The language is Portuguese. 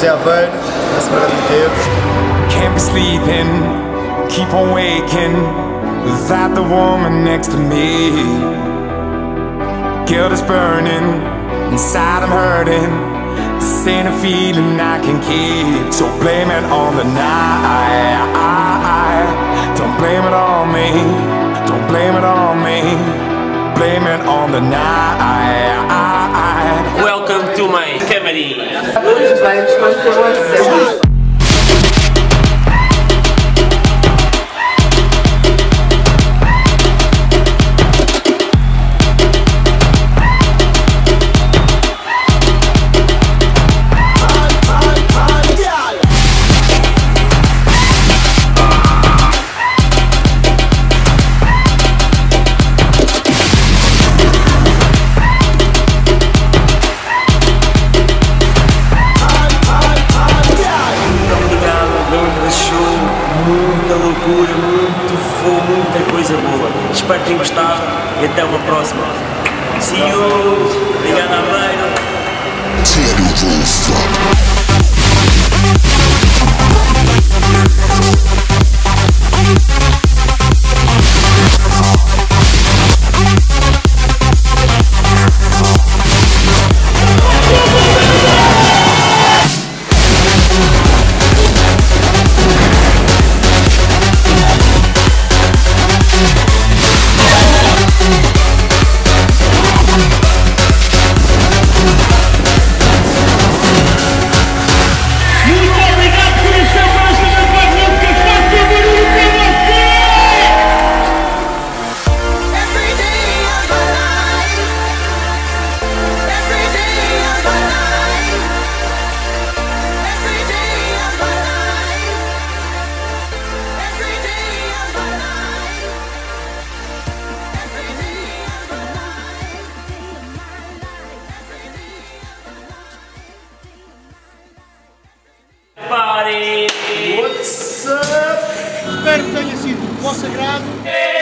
Aveiro, na semana de inteiro. Can't be sleeping, keep on waking without the woman next to me. Guilt is burning, inside I'm hurting. This ain't a feeling I can keep, so blame it on the night. Don't blame it on me, don't blame it on me. Blame it on the night. Welcome to my family. Muita loucura, muito fogo, muita coisa boa. Espero que tenham gostado e até uma próxima. See you! Obrigado, Aveiro! Party! What's up? Espero que tenha sido do vosso agrado.